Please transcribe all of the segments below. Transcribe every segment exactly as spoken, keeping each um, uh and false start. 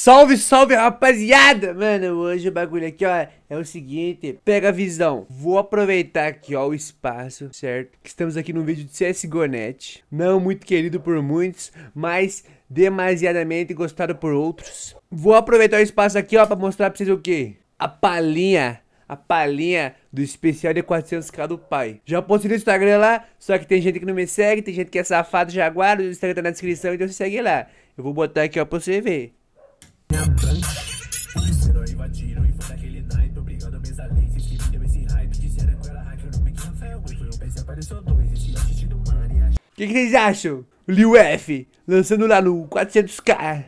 Salve, salve, rapaziada! Mano, hoje o bagulho aqui, ó, é o seguinte. Pega a visão. Vou aproveitar aqui, ó, o espaço, certo? Que estamos aqui num vídeo de C S G O ponto net. Não muito querido por muitos, mas demasiadamente gostado por outros. Vou aproveitar o espaço aqui, ó, pra mostrar pra vocês o quê? A palhinha. A palhinha do especial de quatrocentos k do pai. Já postei no Instagram lá, só que tem gente que não me segue, tem gente que é safado, jaguar, o Instagram tá na descrição, então você segue lá. Eu vou botar aqui, ó, pra você ver. O que, que vocês acham? O Lil F lançando lá no quatrocentos k.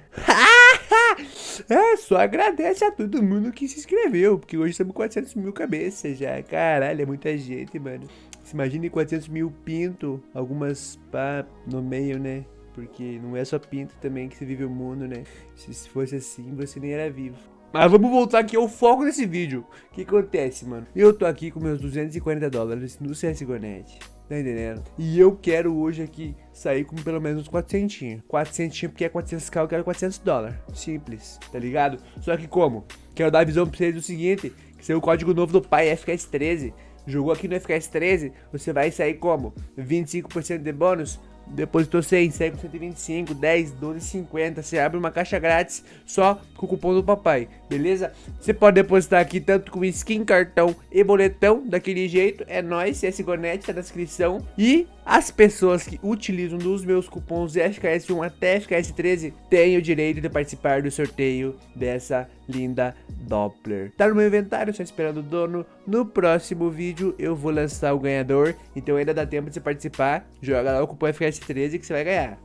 É, só agradece a todo mundo que se inscreveu, porque hoje estamos com quatrocentos mil cabeças já. Caralho, é muita gente, mano. Se imagine quatrocentos mil pinto, algumas pá no meio, né? Porque não é só pinto também que se vive o mundo, né? Se fosse assim, você nem era vivo. Mas vamos voltar aqui ao foco desse vídeo. O que acontece, mano? Eu tô aqui com meus duzentos e quarenta dólares no C S G O ponto net. Tá entendendo? E eu quero hoje aqui sair com pelo menos uns quatrocentos. quatrocentos porque é quatrocentos k, eu quero quatrocentos dólares. Simples, tá ligado? Só que como? Quero dar a visão pra vocês do seguinte. Que saiu o código novo do pai, F K S treze. Jogou aqui no F K S treze, você vai sair como? vinte e cinco por cento de bônus. Depositou cem, sai com cento e vinte e cinco, dez, doze, cinquenta. Você abre uma caixa grátis só com o cupom do papai, beleza? Você pode depositar aqui tanto com skin, cartão e boletão, daquele jeito. É nóis, C S G O ponto net, tá na descrição. E as pessoas que utilizam dos meus cupons F K S um até F K S treze têm o direito de participar do sorteio dessa linda Doppler. Tá no meu inventário, só esperando o dono. No próximo vídeo eu vou lançar o ganhador, então ainda dá tempo de você participar. Joga lá o cupom F K S treze que você vai ganhar.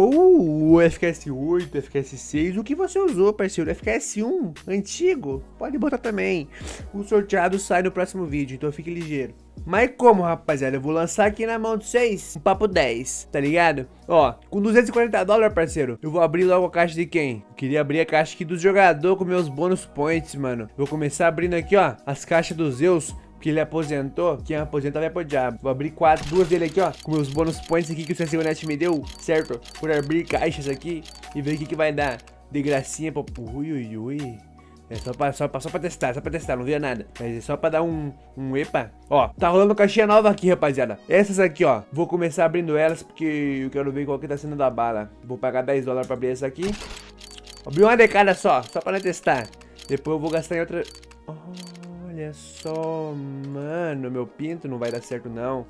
Ou o F K S oito, F K S seis, o que você usou, parceiro? F K S um, antigo, pode botar também. O sorteado sai no próximo vídeo, então fique ligeiro. Mas como, rapaziada, eu vou lançar aqui na mão de vocês um papo dez, tá ligado? Ó, com duzentos e quarenta dólares, parceiro, eu vou abrir logo a caixa de quem? Eu queria abrir a caixa aqui dos jogadores com meus bônus points, mano. Vou começar abrindo aqui, ó, as caixas dos Zeus. Que ele aposentou, quem aposenta vai pro diabo. Vou abrir quatro, duas dele aqui, ó, com meus bônus points aqui que o C S G O ponto net me deu, certo? Por abrir caixas aqui e ver o que que vai dar de gracinha pro... Ui, ui, ui. É só pra, só, pra, só pra testar, só pra testar, não via nada. Mas é só pra dar um, um epa. Ó, tá rolando caixinha nova aqui, rapaziada. Essas aqui, ó, vou começar abrindo elas porque eu quero ver qual que tá sendo da bala. Vou pagar dez dólares pra abrir essa aqui. Abri uma de cada só, só pra não testar. Depois eu vou gastar em outra... Oh. Olha só, mano, meu pinto não vai dar certo não.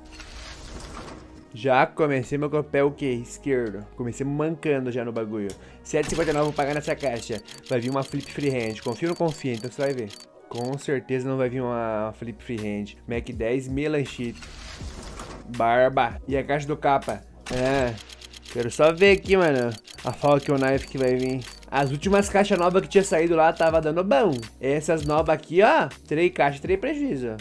Já comecei meu pé o que? Esquerdo. Comecei mancando já no bagulho. sete e cinquenta e nove vou pagar nessa caixa. Vai vir uma flip freehand. Confia ou não confia? Então você vai ver. Com certeza não vai vir uma flip freehand. Mac dez, melanchite. Barba. E a caixa do capa? É. Quero só ver aqui, mano. A Falcon Knife que vai vir. As últimas caixas novas que tinha saído lá tava dando bom. Essas novas aqui, ó, três caixas, três prejuízo.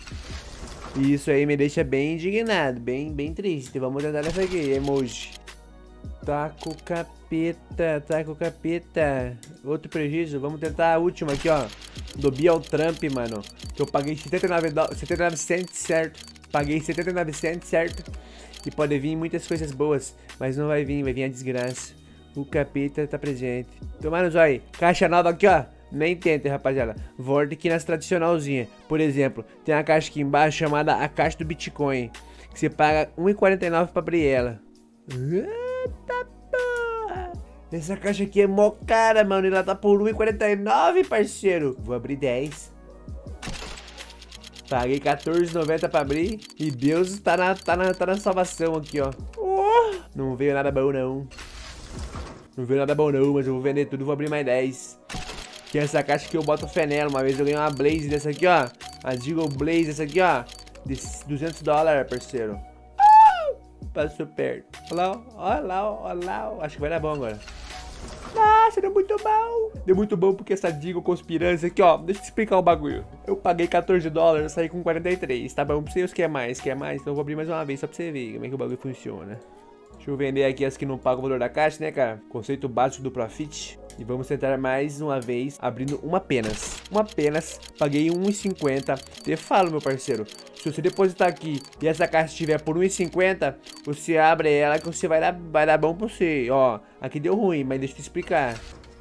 E isso aí me deixa bem indignado, bem, bem triste. Vamos tentar essa aqui, emoji. Tá com capeta, tá com capeta. Outro prejuízo, vamos tentar a última aqui, ó. Do Bial Trump, mano. Que eu paguei setenta e nove cents, certo? Paguei setenta e nove cents, certo? E pode vir muitas coisas boas, mas não vai vir, vai vir a desgraça. O capeta tá presente. Tomar no zóio. Caixa nova aqui, ó. Nem tenta, rapaziada. Volta aqui nas tradicionalzinhas. Por exemplo, tem uma caixa aqui embaixo chamada a caixa do Bitcoin. Que você paga um e quarenta e nove pra abrir ela. Eita porra. Essa caixa aqui é mó cara, mano. E ela tá por um e quarenta e nove, parceiro. Vou abrir dez. Paguei quatorze e noventa pra abrir. E Deus tá na, tá na, tá na salvação aqui, ó. Oh, não veio nada bom, não. Não veio nada bom não, mas eu vou vender tudo e vou abrir mais dez. Que é essa caixa que eu boto fenelo. Uma vez eu ganhei uma Blaze dessa aqui, ó. A Deagle Blaze dessa aqui, ó. De duzentos dólares, parceiro. Ah, passou perto. Olha lá, olha lá, olha lá. Acho que vai dar bom agora. Nossa, deu muito bom. Deu muito bom porque essa Deagle conspirância aqui, ó. Deixa eu te explicar o bagulho. Eu paguei quatorze dólares, saí com quarenta e três. Tá bom pra vocês, quer mais, quer mais? Então eu vou abrir mais uma vez só pra você ver como é que o bagulho funciona. Deixa eu vender aqui as que não pagam o valor da caixa, né, cara? Conceito básico do Profit. E vamos tentar mais uma vez, abrindo uma apenas. Uma apenas. Paguei um e cinquenta. Te falo, meu parceiro. Se você depositar aqui e essa caixa estiver por um e cinquenta, você abre ela que você vai dar, vai dar bom pra você. Ó, aqui deu ruim, mas deixa eu te explicar.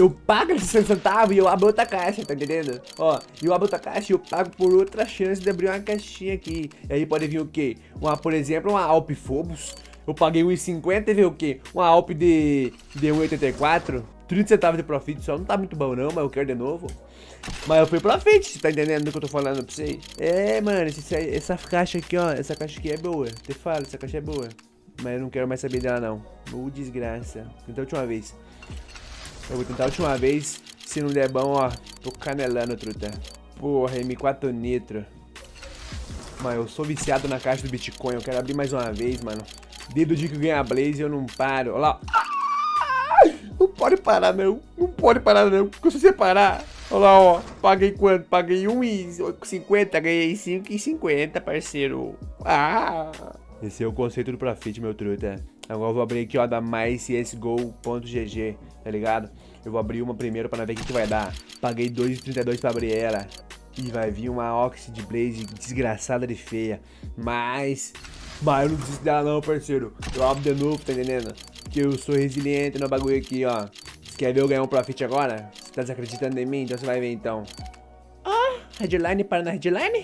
eu pago esses sessenta centavos e eu abro outra caixa, tá entendendo? Ó, eu abro outra caixa e eu pago por outra chance de abrir uma caixinha aqui. E aí pode vir o quê? Uma, por exemplo, uma Alp Phobos. Eu paguei um real e cinquenta e veio o quê? Uma Alp de, de um real e oitenta e quatro. trinta centavos de profit só. Não tá muito bom não, mas eu quero de novo. Mas eu fui profit, tá entendendo do que eu tô falando pra vocês? É, mano, esse, essa caixa aqui, ó. Essa caixa aqui é boa. Te falo, essa caixa é boa. Mas eu não quero mais saber dela, não. Ô, desgraça. Vou tentar a última vez. Eu vou tentar a última vez. Se não der bom, ó. Tô canelando, truta. Porra, M quatro Nitro. Mano, eu sou viciado na caixa do Bitcoin. Eu quero abrir mais uma vez, mano. Desde o dia que eu ganhei a Blaze, eu não paro. Olha lá. Não pode parar, não. Não pode parar, não. Porque se você parar... Olha lá, ó. Paguei quanto? Paguei um real e cinquenta. Ganhei cinco reais e cinquenta, parceiro. Ah... Esse é o conceito do profit, meu truta. Agora eu vou abrir aqui, ó, da mais C S G O ponto G G, tá ligado? Eu vou abrir uma primeiro pra ver o que, que vai dar. Paguei dois reais e trinta e dois pra abrir ela. E vai vir uma Oxy de Blaze desgraçada de feia. Mas... Mas eu não desisto dela não, parceiro. Eu abro de novo, tá entendendo? Porque eu sou resiliente no bagulho aqui, ó. Você quer ver eu ganhar um profit agora? Você tá desacreditando em mim? Então você vai ver, então. Headline para na headline?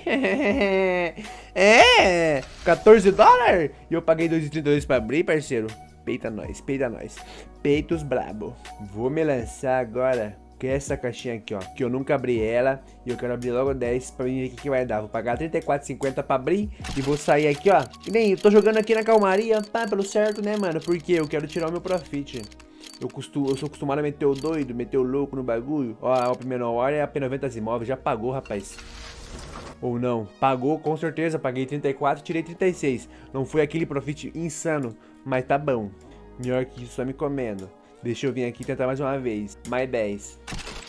É, quatorze dólares? E eu paguei dois reais e trinta e dois pra abrir, parceiro. Peita nós, peita nós. Peitos brabo. Vou me lançar agora com essa caixinha aqui, ó. Que eu nunca abri ela. E eu quero abrir logo dez pra mim ver o que, que vai dar. Vou pagar trinta e quatro reais e cinquenta pra abrir. E vou sair aqui, ó. E nem, eu tô jogando aqui na calmaria. Pá, pelo certo, né, mano? Porque eu quero tirar o meu profit. Eu, costumo, eu sou acostumado a meter o doido, meter o louco no bagulho. Ó, o primeiro hora é a P noventa imóveis. Já pagou, rapaz. Ou não? Pagou, com certeza. Paguei trinta e quatro, tirei trinta e seis. Não foi aquele profit insano, mas tá bom. Melhor que isso, só me comendo. Deixa eu vir aqui tentar mais uma vez. Mais dez.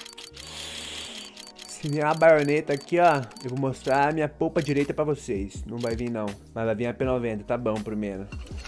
Se vier uma baioneta aqui, ó, eu vou mostrar a minha polpa direita pra vocês. Não vai vir, não. Mas vai vir a P noventa. Tá bom, primeiro.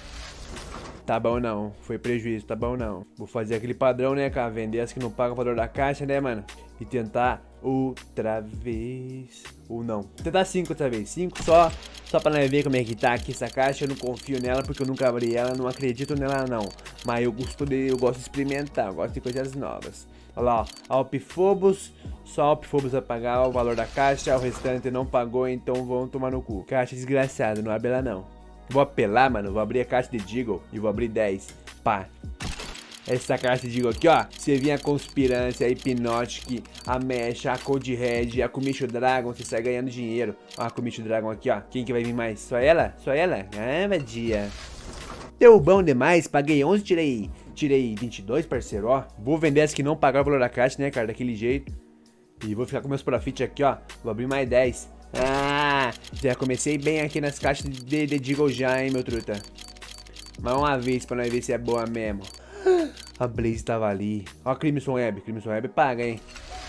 Tá bom não, foi prejuízo, tá bom não. Vou fazer aquele padrão, né, cara, vender as que não pagam o valor da caixa, né, mano. E tentar outra vez. Ou não, vou tentar cinco outra vez, cinco só. Só pra nós ver como é que tá aqui essa caixa. Eu não confio nela porque eu nunca abri ela, não acredito nela não. Mas eu gosto de, eu gosto de experimentar, eu gosto de coisas novas. Olha lá, ó, Alp Phobos. Só Alp Phobos vai pagar o valor da caixa, o restante não pagou, então vão tomar no cu. Caixa desgraçada, não abre ela não. Vou apelar, mano, vou abrir a caixa de Deagle e vou abrir dez, pá. Essa caixa de Deagle aqui, ó. Você vinha a Conspirância, a Hypnotic, a Mesh, a Code Red, a Kumicho Dragon, você sai ganhando dinheiro. Ó, a Kumicho Dragon aqui, ó. Quem que vai vir mais? Só ela? Só ela? Ah, vadia. Deu bom demais, paguei onze, tirei, tirei vinte e dois, parceiro, ó. Vou vender as que não pagaram o valor da caixa, né, cara, daquele jeito. E vou ficar com meus profits aqui, ó. Vou abrir mais dez. Ah, já comecei bem aqui nas caixas de, de Deagle já, hein, meu truta. Mais uma vez pra nós ver se é boa mesmo. A Blaze tava ali. Ó, Crimson Web, Crimson Web paga, hein.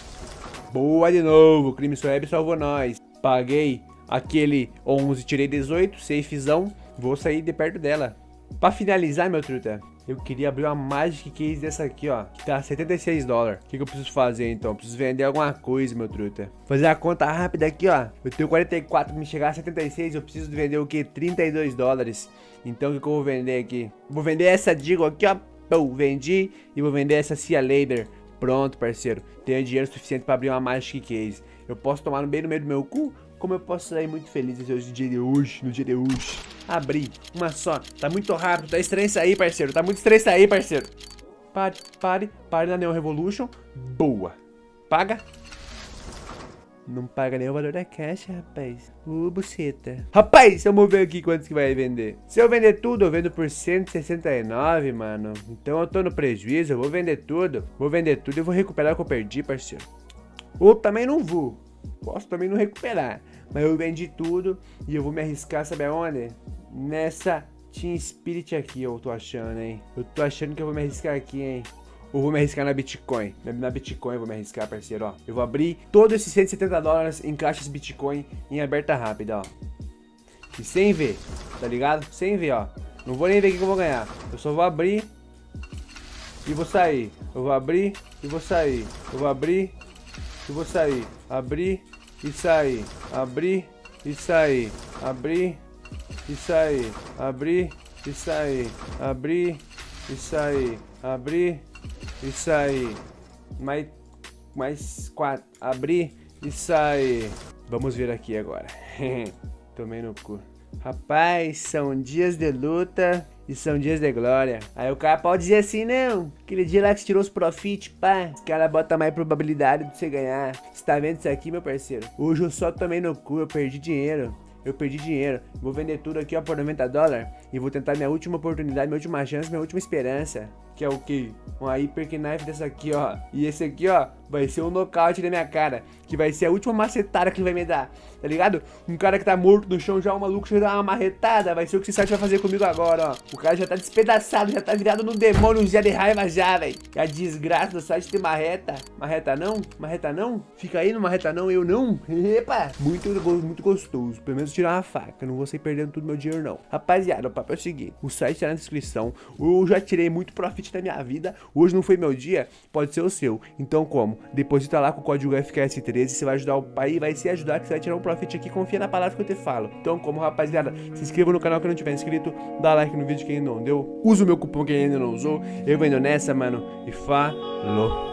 Boa de novo, Crimson Web salvou nós. Paguei aquele onze, tirei dezoito, safezão. Vou sair de perto dela. Pra finalizar, meu truta, eu queria abrir uma Magic Case dessa aqui, ó, que tá setenta e seis dólares. O que, que eu preciso fazer, então? Eu preciso vender alguma coisa, meu truta. Fazer a conta rápida aqui, ó. Eu tenho quarenta e quatro, pra me chegar a setenta e seis, eu preciso vender o quê? trinta e dois dólares. Então, o que, que eu vou vender aqui? Vou vender essa Deagle aqui, ó. Pum, vendi. E vou vender essa Sea Lader. Pronto, parceiro. Tenho dinheiro suficiente pra abrir uma Magic Case. Eu posso tomar no bem no meio do meu cu? Como eu posso sair muito feliz no dia de hoje, no dia de hoje. Abri, uma só. Tá muito rápido, tá estranho isso aí, parceiro. Tá muito estranho isso aí, parceiro. Pare, pare, pare na Neon Revolution. Boa. Paga. Não paga nem o valor da caixa, rapaz. Uh, buceta. Rapaz, vamos ver aqui quantos que vai vender. Se eu vender tudo, eu vendo por cento e sessenta e nove, mano. Então eu tô no prejuízo, eu vou vender tudo. Vou vender tudo e vou recuperar o que eu perdi, parceiro. Ou também não vou. Posso também não recuperar. Mas eu vendi tudo e eu vou me arriscar, sabe aonde? Nessa Team Spirit aqui, eu tô achando, hein? Eu tô achando que eu vou me arriscar aqui, hein? Ou vou me arriscar na Bitcoin? Na Bitcoin eu vou me arriscar, parceiro, ó. Eu vou abrir todos esses cento e setenta dólares em caixas Bitcoin em aberta rápida, ó. E sem ver, tá ligado? Sem ver, ó. Não vou nem ver o que eu vou ganhar. Eu só vou abrir e vou sair. Eu vou abrir e vou sair. Eu vou abrir e vou sair. Abrir e sair. Abrir e sair. Abrir e sair. Abrir e sair. Abrir e sair. Abrir e sair. mais, mais quatro. Abrir e sair. Vamos ver aqui agora. Tomei no cu. Rapaz, são dias de luta e são dias de glória. Aí o cara pode dizer assim, não, aquele dia lá que você tirou os profit, pá, os caras botam mais probabilidade de você ganhar. Você tá vendo isso aqui, meu parceiro? Hoje eu só tomei no cu, eu perdi dinheiro. Eu perdi dinheiro. Vou vender tudo aqui, ó, por noventa dólares. E vou tentar minha última oportunidade, minha última chance, minha última esperança. Que é o quê? Uma Hyper Knife dessa aqui, ó. E esse aqui, ó, vai ser um nocaute na minha cara. Que vai ser a última macetada que ele vai me dar. Tá ligado? Um cara que tá morto no chão já, um maluco chega a dar uma marretada. Vai ser o que esse site vai fazer comigo agora, ó. O cara já tá despedaçado, já tá virado no demônio, já de raiva já, velho. A desgraça do site tem marreta. Marreta não? Marreta não? Fica aí no marreta não, eu não? Epa! Muito, muito gostoso. Pelo menos tirar uma faca. Não vou sair perdendo todo meu dinheiro, não. Rapaziada, o papo é o seguinte. O site tá na descrição. Eu já tirei muito profit da minha vida. Hoje não foi meu dia, pode ser o seu. Então como? Deposita lá com o código F K S treze, você vai ajudar o pai, vai se ajudar que você vai tirar um profit aqui, confia na palavra que eu te falo. Então como, rapaziada, se inscreva no canal quem não tiver inscrito, dá like no vídeo quem ainda não deu, usa o meu cupom quem ainda não usou, eu vou indo nessa, mano, e falou.